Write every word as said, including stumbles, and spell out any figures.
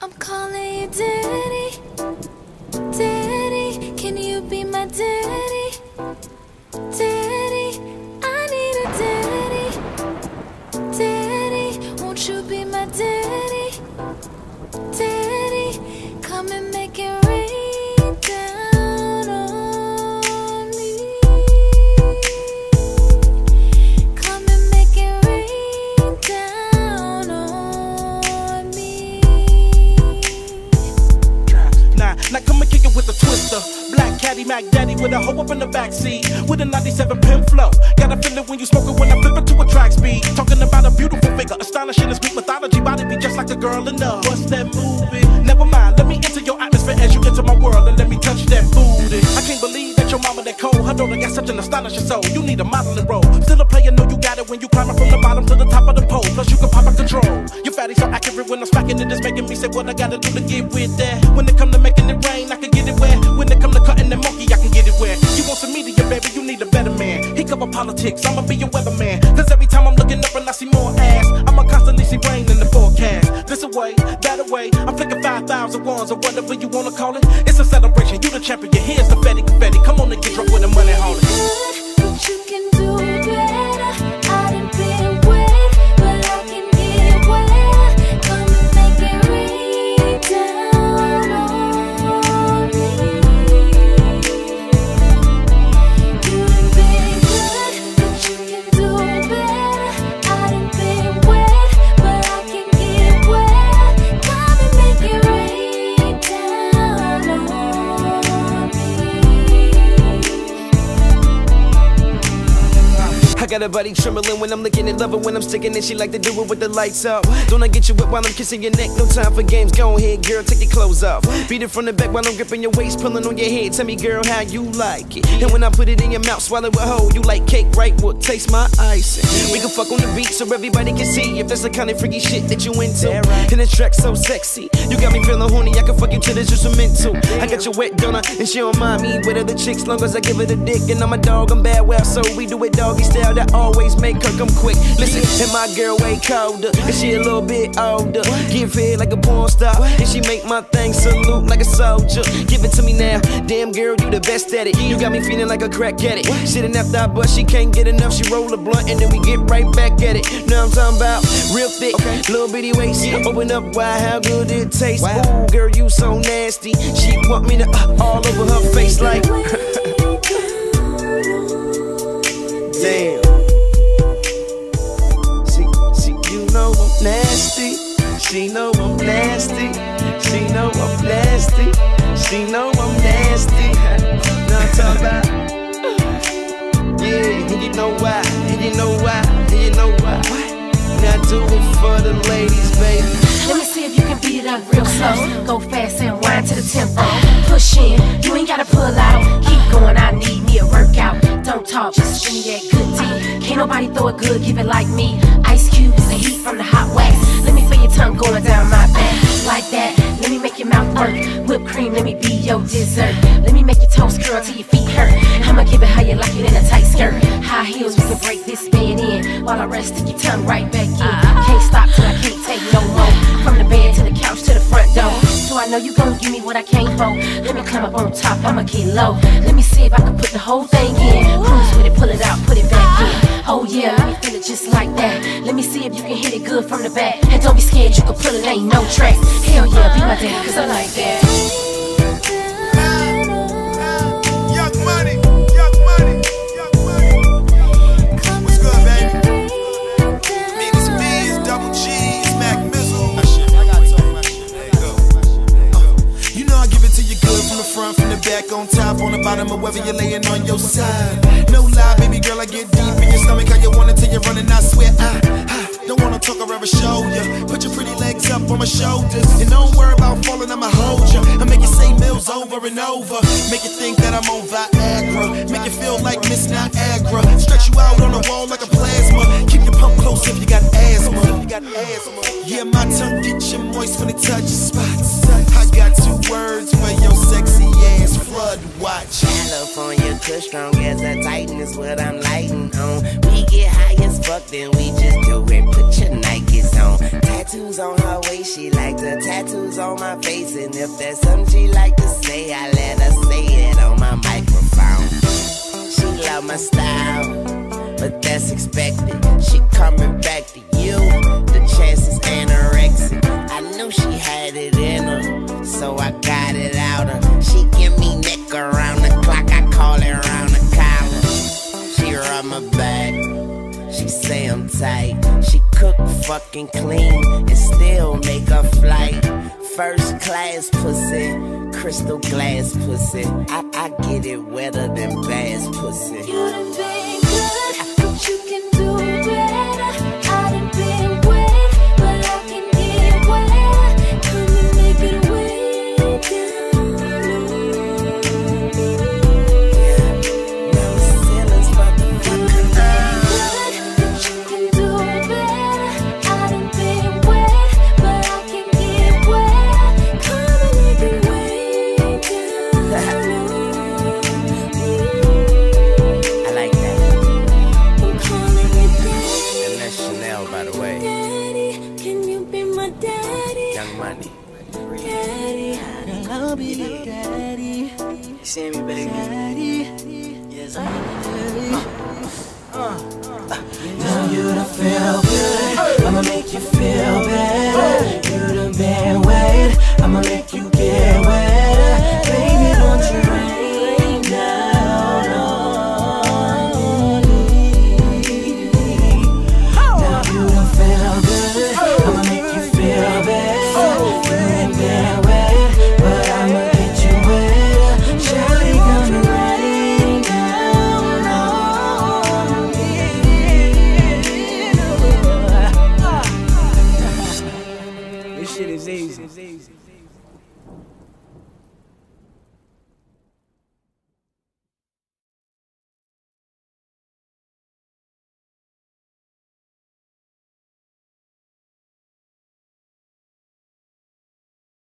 I'm calling you daddy, daddy, can you be my daddy, daddy, I need a daddy, daddy, won't you be my daddy, daddy, come and make it rain down on me, come and make it rain down on me. Nah, now come and kick it with a twister. Black caddy, Mac Daddy with a hoe up in the backseat with a ninety-seven pin flow. Gotta feel it when you smoke it when I flip it to a track speed. Talking about a beautiful figure, astonishing and sweet mythology. Body be just like a girl in love. What's that movie? Never mind, let me enter your atmosphere as you enter my world and let me touch that booty. I can't believe that your mama that cold. Her daughter got such an astonishing soul. You need a modeling role. Still a player, know you got it when you climbing from the bottom to the top of the pole. Plus you can pop a control. Your fatty so accurate when I'm smacking it, it's making me say what I gotta do to get with that. When it come to making it rain, I can get it wet. When it come to cutting the monkey, I can get it wet. You want some media, baby, you need a better man. He cover politics, I'ma be your weatherman. Cause every time I'm looking up and I see more ass, I'ma constantly see rain in the forecast. This away, that away, I'm flicking five thousand ones or whatever you wanna call it. It's a celebration, you the champion, here's the confetti, confetti. Come on and get drunk with the money, hold it. But you can do better. I done been wet, but I can get it wet. Come and make it rain down on me. You done been good, but you can do better. I done been wet, but I can get it wet. Come and make it rain down on me. I got a body trembling when I'm looking at love her when I'm sticking it. She like to do it with the lights out. Don't I get you wet while I'm kissing your neck? No time for games. Go ahead, girl, take your clothes off. Beat it from the back while I'm gripping your waist, pulling on your head. Tell me, girl, how you like it. And when I put it in your mouth, swallow it whole. You like cake, right? Well, taste my icing. We can fuck on the beat so everybody can see if that's the kind of freaky shit that you into. And the track so sexy, you got me feeling horny. I can fuck you till it's just a mental. I got you wet, don't I? And she don't mind me with other chicks, long as I give her the dick. And I'm a dog, I'm bad, well, so we do it doggy style. That always make her come quick. Listen, and my girl way colder, and she a little bit older. Give head like a porn star, and she make my thing salute like a soldier. Give it to me now, damn girl, you the best at it. You got me feeling like a crack addict. Sitting after I bust, she can't get enough. She roll a blunt, and then we get right back at it. Know what I'm talking about? Real thick, little bitty waist. Open up wide, how good it tastes. Ooh, girl, you so nasty. She want me to uh, all over her face like. Damn. Nasty, she know I'm nasty. She know I'm nasty. She know I'm nasty. Know what I'm talking about? Yeah, and you know why? And you know why? And you know why? Now do it for the ladies, baby. Let me see if you can beat it up real slow. Go fast and wind to the tempo. Push in, you ain't gotta pull out. Keep going, I need me a workout. Don't talk, just give me that good tea. Can't nobody throw it good, give it like me. Ice cubes, the heat from the hot wax. Let me feel your tongue going down my back. Like that, let me make your mouth work. Whipped cream, let me be your dessert. Let me make your toes curl till your feet hurt. I'ma give it how you like it in a tight skirt. High heels, we can break this bed in. While I rest, stick your tongue right back in. Can't stop till I can't take no more. From the bed to the couch to the front door. So I know you gon' give me what I came for. Let me climb up on top, I'ma get low. Let me see if I can put the whole thing in. Cruise with it, pull it out, put it back in. Oh yeah, let me feel it just like that. Let me see if you can hit it good from the back. And don't be scared, you can pull it, ain't no tracks. Hell yeah, be my daddy, cause I like that. Young money, young money, young money. What's good, baby? Means B's, double G's, Mac Mizzle. My shit, I gotta talk my shit. There you go. Uh, you know I give it to you good from the front, from the back, on top, on the bottom, or whether you're laying on your side. No lie, baby girl, I get deep in your stomach, how you want it till you're running, I swear I, I don't wanna talk or ever show ya. Put your pretty legs up on my shoulders, and don't worry about falling, I'ma hold ya. I make you say meals over and over, make you think that I'm on Viagra, make you feel like Miss Niagara, stretch you out on the wall like a plasma, keep your pump close if you got asthma. You got asthma. Yeah, my tongue get you moist when it touches spots. I got two words for your sexy ass, flood watch. California kush strong as a titan is what I'm lighting on. We get high as fuck, then we just do it. Put your Nikes on. Tattoos on her waist, she like the tattoos on my face, and if there's something she like to say, I let her say it on my microphone. She love my style, but that's expected. She coming back to you, the chances anorexic. I knew she had it in her, so I got it out her. She give me neck around the clock, I call it around the collar. She rub my back, she say I'm tight. She cook fucking clean and still make a flight. First class pussy, crystal glass pussy. I, I get it wetter than bass pussy. You done been good, but you can do better. I done been wet, but I can get wetter. Come and make it way down. No ceilings, motherfucker. Good, but you can do better. I done been wet, but I can get wetter. Come and make it way down. I like that. I'm calling you daddy. And that's Chanel, by the way. Daddy, can you be my daddy? Young Money. Daddy, I'll be your daddy. You see me, baby? Daddy. Yes, I'm your daddy. Now you done feel good. I'ma make you feel better. You done been wet. I'ma make you get wetter. Baby, don't you rain down on me. Now you done feel good. I'ma make you feel better. You ain't been wet, but I'ma get you wetter. Shawty gonna rain down on me. This shit is easy.